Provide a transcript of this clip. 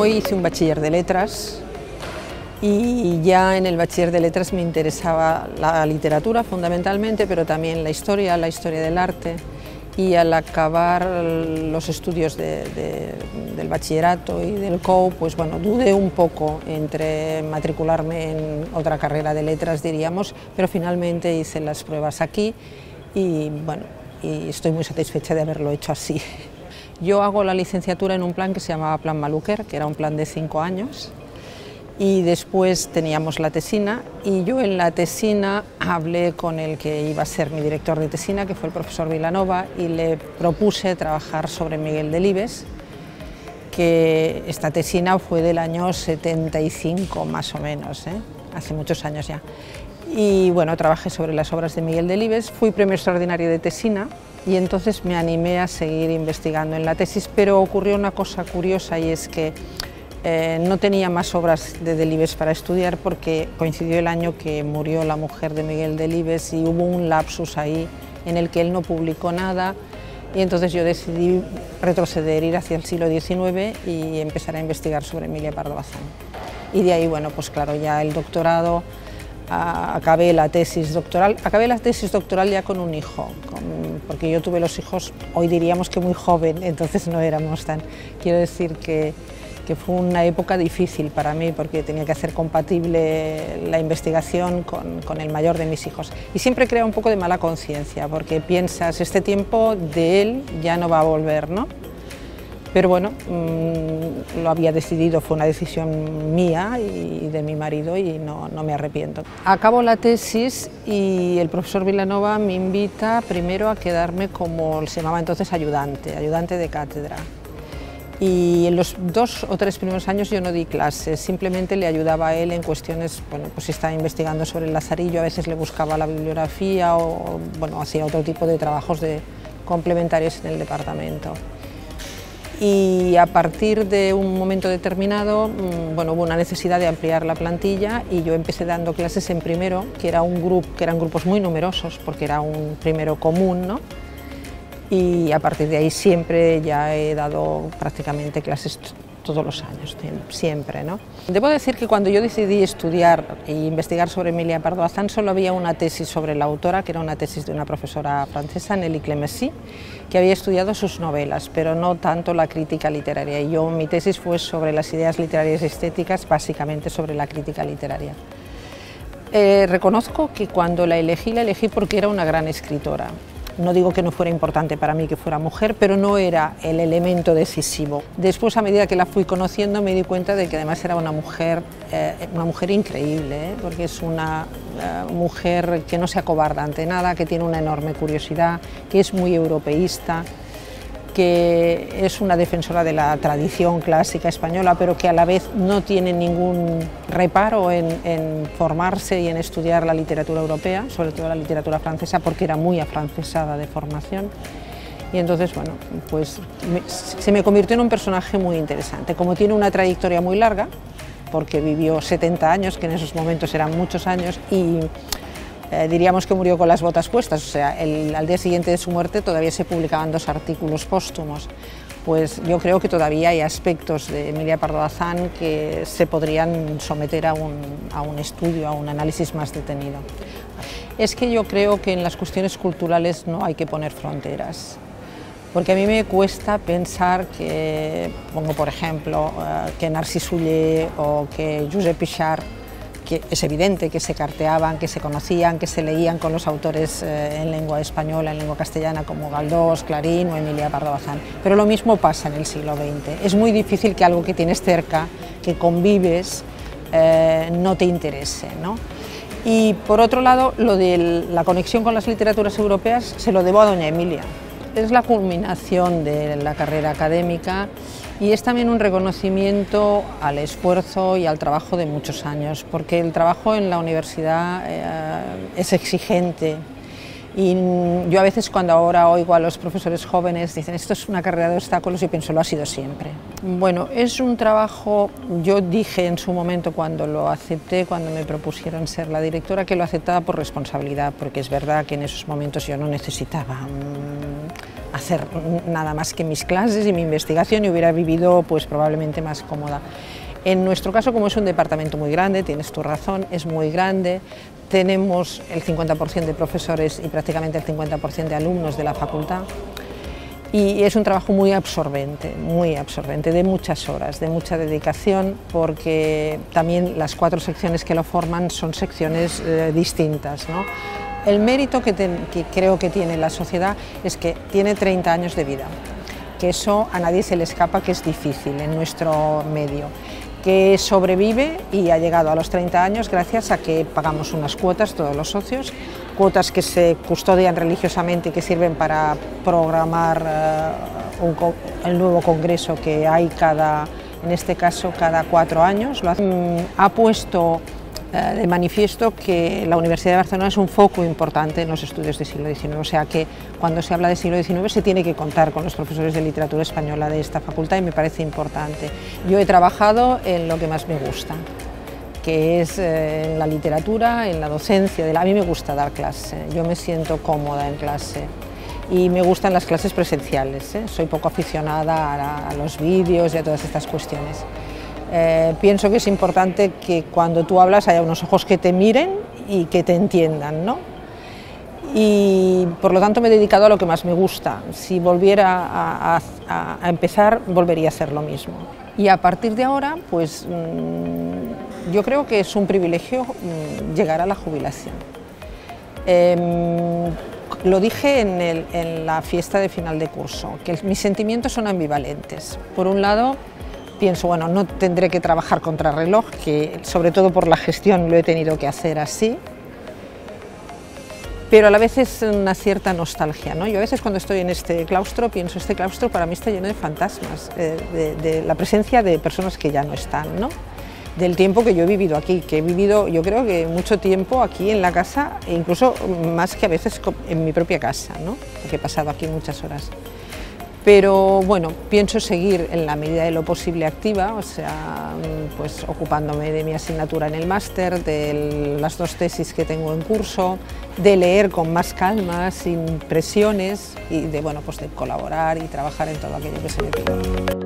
hice un bachiller de letras y ya en el bachiller de letras me interesaba la literatura fundamentalmente, pero también la historia del arte. Y al acabar los estudios del bachillerato y del COU, pues bueno, dudé un poco entre matricularme en otra carrera de letras, diríamos, pero finalmente hice las pruebas aquí y bueno, y estoy muy satisfecha de haberlo hecho así. Yo hago la licenciatura en un plan que se llamaba Plan Maluquer, que era un plan de 5 años, y después teníamos la tesina, y yo en la tesina hablé con el que iba a ser mi director de tesina, que fue el profesor Vilanova, y le propuse trabajar sobre Miguel Delibes, que esta tesina fue del año 75 más o menos, hace muchos años ya. Y bueno, trabajé sobre las obras de Miguel Delibes, fui premio extraordinario de tesina y entonces me animé a seguir investigando en la tesis, pero ocurrió una cosa curiosa y es que no tenía más obras de Delibes para estudiar porque coincidió el año que murió la mujer de Miguel Delibes y hubo un lapsus ahí en el que él no publicó nada y entonces yo decidí retroceder, ir hacia el siglo XIX y empezar a investigar sobre Emilia Pardo Bazán. Y de ahí, bueno, pues claro, ya el doctorado, acabé la tesis doctoral ya con un hijo, porque yo tuve los hijos, hoy diríamos que muy joven, entonces no éramos tan, quiero decir que fue una época difícil para mí porque tenía que hacer compatible la investigación con el mayor de mis hijos. Y siempre crea un poco de mala conciencia porque piensas, este tiempo de él ya no va a volver, ¿no? Pero bueno, lo había decidido, fue una decisión mía y de mi marido y no me arrepiento. Acabo la tesis y el profesor Vilanova me invita primero a quedarme como se llamaba entonces ayudante de cátedra. Y en los 2 o 3 primeros años yo no di clases, simplemente le ayudaba a él en cuestiones, bueno, pues si estaba investigando sobre el Lazarillo, a veces le buscaba la bibliografía o bueno, hacía otro tipo de trabajos complementarios en el departamento. Y a partir de un momento determinado, bueno, hubo una necesidad de ampliar la plantilla y yo empecé dando clases en primero, que eran grupos muy numerosos porque era un primero común, ¿no? Y a partir de ahí siempre ya he dado prácticamente clases todos los años, siempre, ¿no? Debo decir que cuando yo decidí estudiar e investigar sobre Emilia Pardo Bazán solo había una tesis sobre la autora, que era una tesis de una profesora francesa, Nelly Clemessy, que había estudiado sus novelas, pero no tanto la crítica literaria. Y mi tesis fue sobre las ideas literarias y estéticas, básicamente sobre la crítica literaria. Reconozco que cuando la elegí porque era una gran escritora. No digo que no fuera importante para mí que fuera mujer, pero no era el elemento decisivo. Después, a medida que la fui conociendo, me di cuenta de que además era una mujer increíble, porque es una mujer que no se acobarda ante nada, que tiene una enorme curiosidad, que es muy europeísta, que es una defensora de la tradición clásica española, pero que a la vez no tiene ningún reparo en formarse y en estudiar la literatura europea, sobre todo la literatura francesa, porque era muy afrancesada de formación. Y entonces, bueno, pues se me convirtió en un personaje muy interesante. Como tiene una trayectoria muy larga, porque vivió 70 años, que en esos momentos eran muchos años, y diríamos que murió con las botas puestas, o sea, al día siguiente de su muerte todavía se publicaban 2 artículos póstumos. Pues yo creo que todavía hay aspectos de Emilia Pardo Bazán que se podrían someter a un estudio, a un análisis más detenido. Es que yo creo que en las cuestiones culturales no hay que poner fronteras, porque a mí me cuesta pensar que, pongo por ejemplo, que Narcís Oller o que Josep Pixart, que es evidente que se carteaban, que se conocían, que se leían con los autores en lengua española, en lengua castellana, como Galdós, Clarín o Emilia Pardo Bazán. Pero lo mismo pasa en el siglo XX. Es muy difícil que algo que tienes cerca, que convives, no te interese, ¿no? Y por otro lado, lo de la conexión con las literaturas europeas se lo debo a doña Emilia. Es la culminación de la carrera académica y es también un reconocimiento al esfuerzo y al trabajo de muchos años, porque el trabajo en la universidad es exigente y yo a veces cuando ahora oigo a los profesores jóvenes dicen esto es una carrera de obstáculos y pienso lo ha sido siempre. Bueno, es un trabajo, yo dije en su momento cuando lo acepté, cuando me propusieron ser la directora, que lo aceptaba por responsabilidad, porque es verdad que en esos momentos yo no necesitaba hacer nada más que mis clases y mi investigación y hubiera vivido pues probablemente más cómoda. En nuestro caso, como es un departamento muy grande, tienes tu razón, es muy grande, tenemos el 50% de profesores y prácticamente el 50% de alumnos de la facultad y es un trabajo muy absorbente, de muchas horas, de mucha dedicación, porque también las 4 secciones que lo forman son secciones distintas, ¿no? El mérito que creo que tiene la sociedad es que tiene 30 años de vida, que eso a nadie se le escapa, que es difícil en nuestro medio, que sobrevive y ha llegado a los 30 años gracias a que pagamos unas cuotas, todos los socios, cuotas que se custodian religiosamente y que sirven para programar el nuevo congreso que hay en este caso cada 4 años. Ha puesto de manifiesto que la Universidad de Barcelona es un foco importante en los estudios del siglo XIX, o sea que cuando se habla del siglo XIX se tiene que contar con los profesores de literatura española de esta facultad y me parece importante. Yo he trabajado en lo que más me gusta, que es en la literatura, en la docencia. A mí me gusta dar clase, yo me siento cómoda en clase y me gustan las clases presenciales, soy poco aficionada a los vídeos y a todas estas cuestiones. Pienso que es importante que cuando tú hablas haya unos ojos que te miren y que te entiendan, ¿no? Y por lo tanto me he dedicado a lo que más me gusta. Si volviera a empezar, volvería a hacer lo mismo. Y a partir de ahora, pues yo creo que es un privilegio llegar a la jubilación. Lo dije en la fiesta de final de curso, que mis sentimientos son ambivalentes. Por un lado, pienso, bueno, no tendré que trabajar contrarreloj, que sobre todo por la gestión lo he tenido que hacer así, pero a la vez es una cierta nostalgia, ¿no? Yo a veces cuando estoy en este claustro pienso, este claustro para mí está lleno de fantasmas, de la presencia de personas que ya no están, ¿no? Del tiempo que yo he vivido aquí, que he vivido yo creo que mucho tiempo aquí en la casa, e incluso más que a veces en mi propia casa, ¿no? Porque he pasado aquí muchas horas. Pero bueno, pienso seguir en la medida de lo posible activa, o sea, pues ocupándome de mi asignatura en el máster, de las 2 tesis que tengo en curso, de leer con más calma, sin presiones y de, bueno, pues de colaborar y trabajar en todo aquello que se me pide.